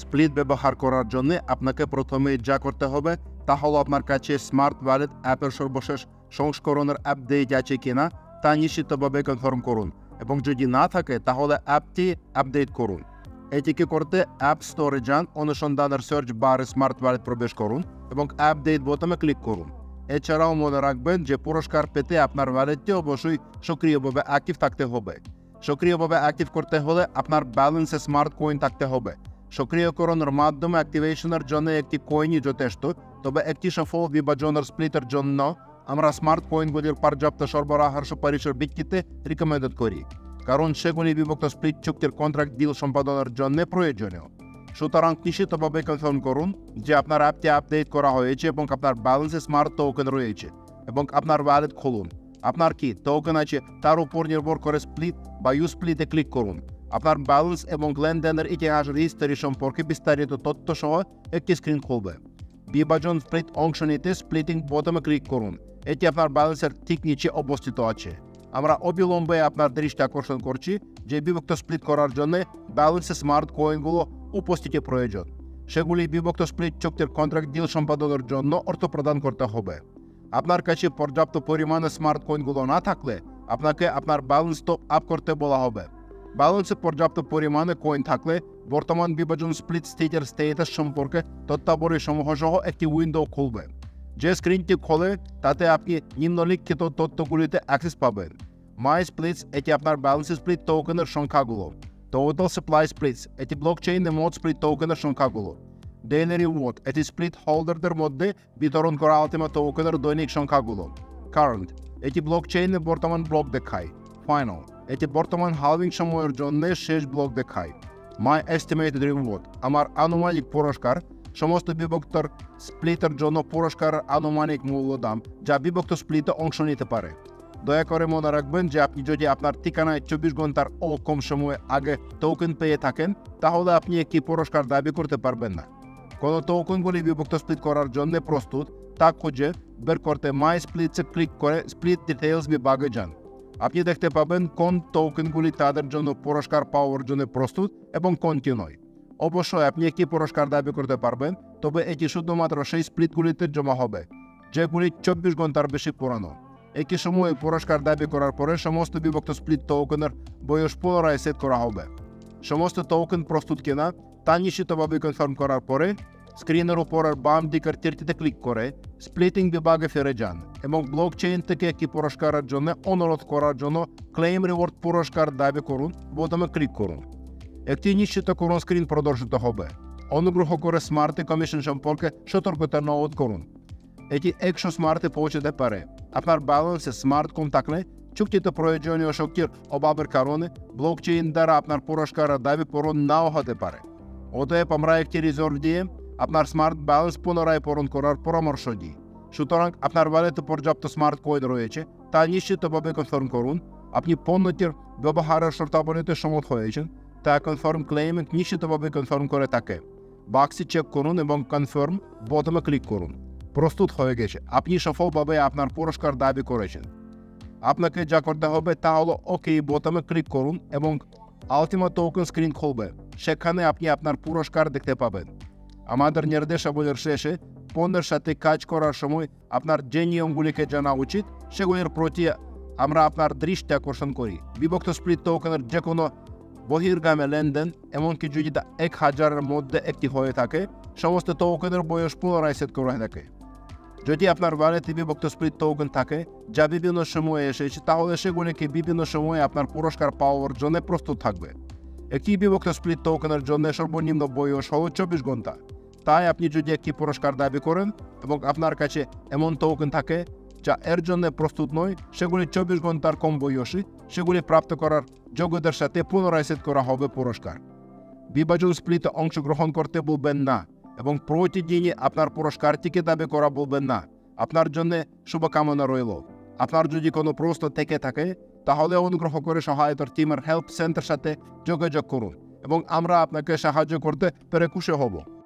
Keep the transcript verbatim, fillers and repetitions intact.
Split ব্যবহার করার জন্য আপনাকে প্রথমে যা করতে হবে তা হলো আপনার কাছে স্মার্ট ওয়ালেট অ্যাপের সর্বশেষ সংস্করণের আপডেট আছে কিনা তা নিশ্চিতভাবে কনফার্ম করুন, এবং যদি না থাকে তাহলে অ্যাপটি আপডেট করুন। এটিকে করতে অ্যাপ স্টোরে যান, অনুসন্ধানের সার্চ বারে স্মার্ট ওয়ালেট প্রবেশ করুন এবং আপডেট বোতামে ক্লিক করুন। এছাড়াও মনে রাখবেন যে পুরস্কার পেতে আপনার ওয়ালেটটি অবশ্যই সক্রিয়ভাবে অ্যাক্টিভ থাকতে হবে। সক্রিয়ভাবে অ্যাক্টিভ করতে হলে আপনার ব্যালেন্সে স্মার্ট কয়েন থাকতে হবে। সক্রিয়করণের মাধ্যমে অ্যাক্টিভেশনের জন্য একটি কয়েনই যথেষ্ট, তবে একটি সফল বিভাজনের স্প্লিটের জন্য আমরা স্মার্ট কয়েনগুলির পর্যাপ্ত সরবরাহের সুপারিশের ভিত্তিতে রিকমেন্ডেড করি, কারণ সেগুলি বিভক্ত স্প্লিট চুক্তির কন্ট্রাক্ট ডিল সম্পাদনের জন্য প্রয়োজনীয়। সুতরাং নিশ্চিতভাবে কনফার্ম করুন যে আপনার অ্যাপটি আপডেট করা হয়েছে এবং আপনার ব্যালেন্সে স্মার্ট টোকেন রয়েছে, এবং আপনার ওয়ালেট খুলুন। আপনার কি টোকেন আছে তার উপর নির্ভর করে স্প্লিট বা ইউ স্প্লিটে ক্লিক করুন। আপনার ব্যালেন্স এবং লেনদেনের ইতিহাসের হিস্টরি সম্পর্কে বিস্তারিত তথ্য সহ একটি স্ক্রিন খুলবে। বিভাজন স্প্লিট অংশ নিতে স্প্লিটিং বোতামে ক্লিক করুন। এটি আপনার ব্যালেন্সের ঠিক নিচে অবস্থিত আছে। আমরা অবিলম্বে আপনার দৃষ্টি আকর্ষণ করছি যে বিভক্ত স্প্লিট করার জন্য ব্যালেন্সে স্মার্ট কয়েনগুলো উপস্থিতি প্রয়োজন। সেগুলি বিভক্ত স্প্লিট চুক্তির কন্ট্রাক্ট ডিল সম্পাদনের জন্য অর্থ প্রদান করতে হবে। আপনার কাছে পর্যাপ্ত পরিমাণে স্মার্ট কয়েনগুলো না থাকলে আপনাকে আপনার ব্যালেন্স টপ আপ করতে বলা হবে। ব্যালেন্সে পর্যাপ্ত পরিমাণে কয়েন থাকলে বর্তমান বিভাজন স্প্লিট স্টেটের স্টেটাস সম্পর্কে তথ্যাবলী সমূহ সহ একটি উইন্ডো খুলবে। যে স্ক্রিনটি খোলে তাতে আপনি নিম্নলিখিত তথ্যগুলিতে অ্যাক্সেস পাবেন। মাই স্প্লিটস, এটি আপনার ব্যালেন্স স্প্লিট টোকেনের সংখ্যাগুলো। টোটাল সাপ্লাই স্প্লিটস, এটি ব্লকচেইন মোড স্প্লিট টোকেনের সংখ্যাগুলো। ডেইলি রিওয়ার্ড, এটি স্প্লিট হোল্ডারদের মধ্যে বিতরণ করা আলটিমেট টোকেনের দৈনিক সংখ্যাগুলো। কারেন্ট, এটি ব্লকচেইনে বর্তমান ব্লক দেখায়। ফাইনাল, এটি বর্তমান হালভিং সময়ের জন্য শেষ ব্লক দেখায়। মাই এস্টিমেটেড রিওয়ার্ড, আমার আনুমানিক পুরস্কার। সমস্ত বিভক্ত স্প্লিটের জন্য পুরস্কারের আনুমানিক মূল্য দাম যা বিভক্ত স্প্লিটে অংশ নিতে পারে। দয়া করে মনে রাখবেন যে আপনি যদি আপনার ঠিকানায় চব্বিশ ঘন্টার ও কম সময় আগে টোকেন পেয়ে থাকেন তাহলে আপনি একটি পুরস্কার দাবি করতে পারবেন না। কোনো টোকেনগুলি বিভক্ত স্প্লিট করার জন্য প্রস্তুত তা খুঁজে বের করতে মাই স্প্লিটসে ক্লিক করে স্প্লিট ডিটেইলস বিভাগে যান। আপনি দেখতে পাবেন কোন টোকেনগুলি তাদের জন্য পুরস্কার পাওয়ার জন্য প্রস্তুত এবং কোনটি নয়। অবশ্যই আপনি একটি পুরস্কার দাবি করতে পারবেন, তবে এটি শুধুমাত্র সেই স্প্লিটগুলিতে জমা হবে যেগুলি চব্বিশ ঘন্টার বেশি পুরানো। একই সময়ে পুরস্কার দাবি করার পরে সমস্ত বিভক্ত স্প্লিট টোকেনের বয়স পুনরায় সেট করা হবে। সমস্ত টোকেন প্রস্তুত কিনা তা নিশ্চিতভাবে কনফার্ম করার পরে স্ক্রিনের উপরের বাম দিকের তীরটিতে ক্লিক করে স্প্লিটিং বিভাগে ফিরে যান এবং ব্লকচেইন থেকে একটি পুরস্কারের জন্য অনুরোধ করার জন্য ক্লেম রিওয়ার্ড পুরস্কার দাবি করুন বোতামে ক্লিক করুন। একটি নিশ্চিত কোনো স্ক্রিন প্রদর্শিত হবে। অনুগ্রহ করে স্মার্টে কমিশন সম্পর্কে সতর্কতা নোট করুন। এটি একশো স্মার্টে পৌঁছতে পারে। আপনার ব্যালেন্সে স্মার্ট কম থাকলে চুক্তিতে প্রয়োজনীয় শক্তির অভাবের কারণে ব্লকচেইন দ্বারা আপনার পুরস্কারের দাবি পূরণ নাও হতে পারে। অতএব আমরা একটি রিজর্ভ দিয়ে আপনার স্মার্ট ব্যালেন্স পুনরায় পূরণ করার পরামর্শ দিই। সুতরাং আপনার ওয়ালেটে পর্যাপ্ত স্মার্ট কয়েন রয়েছে তা নিশ্চিতভাবে কনফার্ম করুন। আপনি পণ্যটির ব্যবহারের শর্তাবলীতে সম্মত হয়েছেন তা কনফার্ম ক্লেম নিশ্চিতভাবে কনফার্ম করে থাকে। বাক্সটি চেক করুন এবং কনফার্ম বোতামে ক্লিক করুন। প্রস্তুত হয়ে গেছে, আপনি সফলভাবে আপনার পুরস্কার দাবি করেছেন। আপনাকে যা করতে হবে তা হলো ওকে বোতামে ক্লিক করুন এবং আলটিমেট টোকেন স্ক্রিন খুলবে। সেখানে আপনি আপনার পুরস্কার দেখতে পাবেন। আমাদের নির্দেশাবলীর শেষে পণ্যের সাথে কাজ করার সময় আপনার যে নিয়মগুলিকে জানা উচিত সেগুলির প্রতি আমরা আপনার দৃষ্টি আকর্ষণ করি। বিভক্ত স্প্লিট টোকেনের যে কোনো বহির্গামী লেনদেন, এমনকি যদি তা এক হাজারের মধ্যে একটি হয়ে থাকে, সমস্ত টোকেনের বয়স পুনরায় সেট করা থাকে। যদি আপনার ওয়ালেটে বিভক্ত স্প্লিট টোকেন থাকে যা বিভিন্ন সময়ে এসেছে তাহলে সেগুলিকে বিভিন্ন সময়ে আপনার পুরস্কার পাওয়ার জন্য প্রস্তুত থাকবে। একটি বিভক্ত স্প্লিট টোকেনের জন্য সর্বনিম্ন বয়স হল চব্বিশ ঘন্টা। তাই আপনি যদি একটি পুরস্কার দাবি করেন এবং আপনার কাছে এমন টোকেন থাকে যা এর জন্য প্রস্তুত নয়, সেগুলি চব্বিশ ঘন্টার কম বয়সী, সেগুলি প্রাপ্ত করার যোগ্যতার সাথে পুনরায় সেট করা হবে পুরস্কার। বিভাজন স্প্লিটে অংশগ্রহণ করতে বলবেন না এবং প্রতিদিনই আপনার পুরস্কারটিকে দাবি করা বলবেন না। আপনার জন্য শুভকামনা রইল। আপনার যদি কোনো প্রশ্ন থেকে থাকে তাহলে অনুগ্রহ করে সহায়তার টিমের হেল্প সেন্টার সাথে যোগাযোগ করুন এবং আমরা আপনাকে সাহায্য করতে পেরে খুশি হব।